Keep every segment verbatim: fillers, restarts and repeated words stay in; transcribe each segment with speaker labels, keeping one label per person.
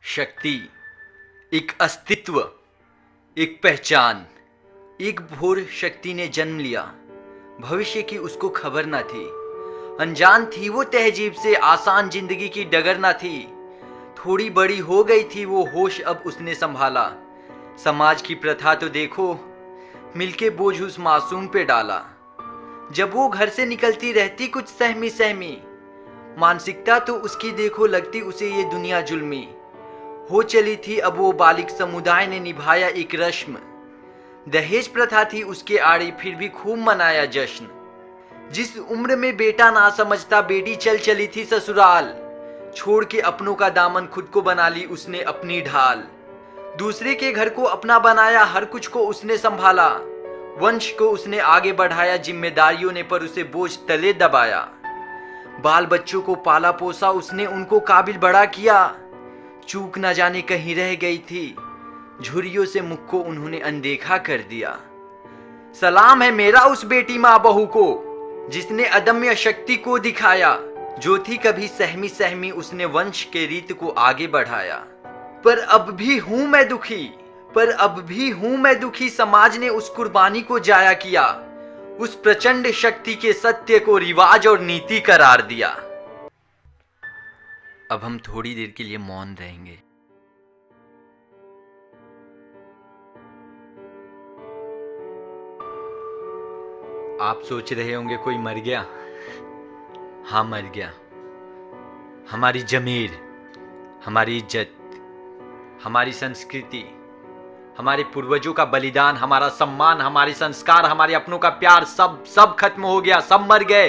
Speaker 1: शक्ति, एक अस्तित्व, एक पहचान। एक भोर शक्ति ने जन्म लिया। भविष्य की उसको खबर न थी। अनजान थी वो तहजीब से, आसान जिंदगी की डगर न थी। थोड़ी बड़ी हो गई थी वो, होश अब उसने संभाला। समाज की प्रथा तो देखो, मिलके बोझ उस मासूम पे डाला। जब वो घर से निकलती रहती कुछ सहमी सहमी, मानसिकता तो उसकी देखो लगती उसे ये दुनिया जुल्मी। हो चली थी अब वो बालिक, समुदाय ने निभाया एक रस्म। दहेज प्रथा थी उसके आड़ी, फिर भी खूब मनाया जश्न। जिस उम्र में बेटा ना समझता, बेटी चल चली थी ससुराल। छोड़ के अपनों का दामन, खुद को बना ली उसने अपनी ढाल। दूसरे के घर को अपना बनाया, हर कुछ को उसने संभाला। वंश को उसने आगे बढ़ाया, जिम्मेदारियों ने पर उसे बोझ तले दबाया। बाल बच्चों को पाला पोसा उसने, उनको काबिल बड़ा किया। चूक न जाने कहीं रह गई थी, झुर्रियों से मुख को उन्होंने अनदेखा कर दिया। सलाम है मेरा उस बेटी माँ बहू को, जिसने अदम्य शक्ति को दिखाया। जो थी कभी सहमी सहमी, उसने वंश के रीत को आगे बढ़ाया। पर अब भी हूं मैं दुखी, पर अब भी हूं मैं दुखी, समाज ने उस कुर्बानी को जाया किया। उस प्रचंड शक्ति के सत्य को रिवाज और नीति करार दिया। अब हम थोड़ी देर के लिए मौन रहेंगे। आप सोच रहे होंगे कोई मर गया। हाँ, मर गया। हमारी जमीर, हमारी इज्जत, हमारी संस्कृति, हमारे पूर्वजों का बलिदान, हमारा सम्मान, हमारे संस्कार, हमारे अपनों का प्यार, सब सब खत्म हो गया, सब मर गए।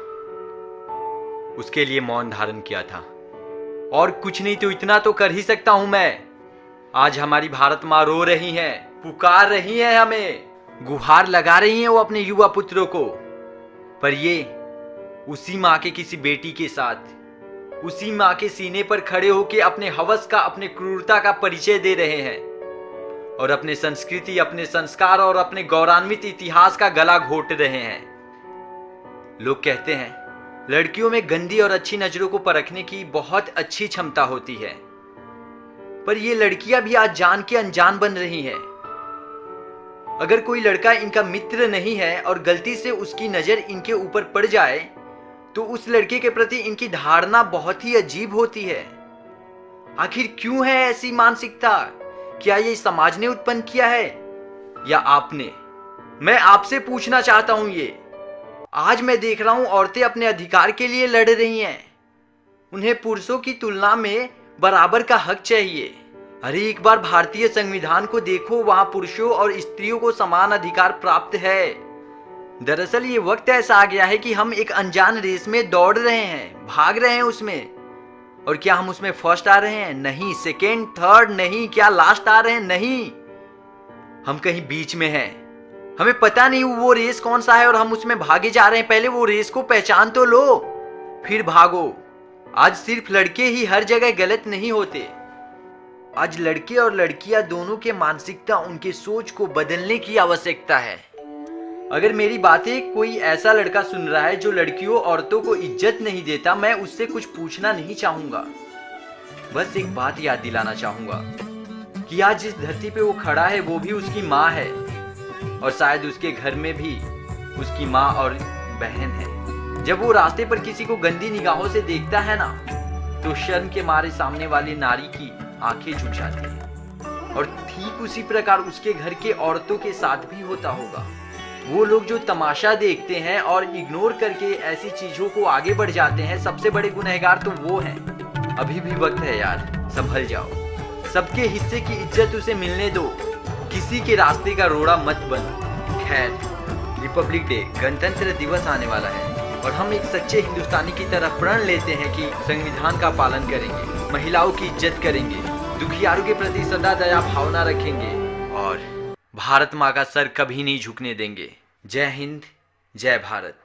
Speaker 1: उसके लिए मौन धारण किया था। और कुछ नहीं तो इतना तो कर ही सकता हूं मैं। आज हमारी भारत माँ रो रही हैं, पुकार रही हैं हमें, गुहार लगा रही हैं वो अपने युवा पुत्रों को। पर ये उसी माँ के किसी बेटी के साथ, उसी माँ के सीने पर खड़े होकर अपने हवस का, अपने क्रूरता का परिचय दे रहे हैं और अपने संस्कृति, अपने संस्कार और अपने गौरवान्वित इतिहास का गला घोट रहे हैं। लोग कहते हैं लड़कियों में गंदी और अच्छी नजरों को परखने की बहुत अच्छी क्षमता होती है, पर ये लड़कियां भी आज जान के अनजान बन रही हैं। अगर कोई लड़का इनका मित्र नहीं है और गलती से उसकी नजर इनके ऊपर पड़ जाए, तो उस लड़के के प्रति इनकी धारणा बहुत ही अजीब होती है। आखिर क्यों है ऐसी मानसिकता? क्या ये समाज ने उत्पन्न किया है या आपने? मैं आपसे पूछना चाहता हूं ये। आज मैं देख रहा हूं औरतें अपने अधिकार के लिए लड़ रही हैं। उन्हें पुरुषों की तुलना में बराबर का हक चाहिए। अरे एक बार भारतीय संविधान को देखो, वहां पुरुषों और स्त्रियों को समान अधिकार प्राप्त है। दरअसल ये वक्त ऐसा आ गया है कि हम एक अनजान रेस में दौड़ रहे हैं, भाग रहे हैं उसमें। और क्या हम उसमें फर्स्ट आ रहे हैं? नहीं। सेकेंड, थर्ड नहीं। क्या लास्ट आ रहे हैं? नहीं। हम कहीं बीच में हैं। हमें पता नहीं वो रेस कौन सा है और हम उसमें भागे जा रहे हैं। पहले वो रेस को पहचान तो लो, फिर भागो। आज सिर्फ लड़के ही हर जगह गलत नहीं होते। आज लड़के और लड़कियां दोनों के मानसिकता, उनके सोच को बदलने की आवश्यकता है। अगर मेरी बातें कोई ऐसा लड़का सुन रहा है जो लड़कियों, औरतों को इज्जत नहीं देता, मैं उससे कुछ पूछना नहीं चाहूंगा। बस एक बात याद दिलाना चाहूंगा कि आज जिस धरती पे वो खड़ा है वो भी उसकी माँ है, और शायद उसके घर में भी उसकी माँ और बहन है। जब वो रास्ते पर किसी को गंदी निगाहों से देखता है ना, तो शर्म के मारे सामने वाली नारी की आंखें झुक जाती हैं। और ठीक उसी प्रकार उसके घर के औरतों के साथ भी होता होगा। वो लोग जो तमाशा देखते हैं और इग्नोर करके ऐसी चीजों को आगे बढ़ जाते हैं, सबसे बड़े गुनहगार तो वो हैं। अभी भी वक्त है यार, संभल जाओ। सबके हिस्से की इज्जत उसे मिलने दो, किसी के रास्ते का रोड़ा मत बनो। खैर, रिपब्लिक डे, गणतंत्र दिवस आने वाला है और हम एक सच्चे हिंदुस्तानी की तरह प्रण लेते हैं कि संविधान का पालन करेंगे, महिलाओं की इज्जत करेंगे, दुखियारों के प्रति सदा दया भावना रखेंगे और भारत माँ का सर कभी नहीं झुकने देंगे। जय हिंद, जय भारत।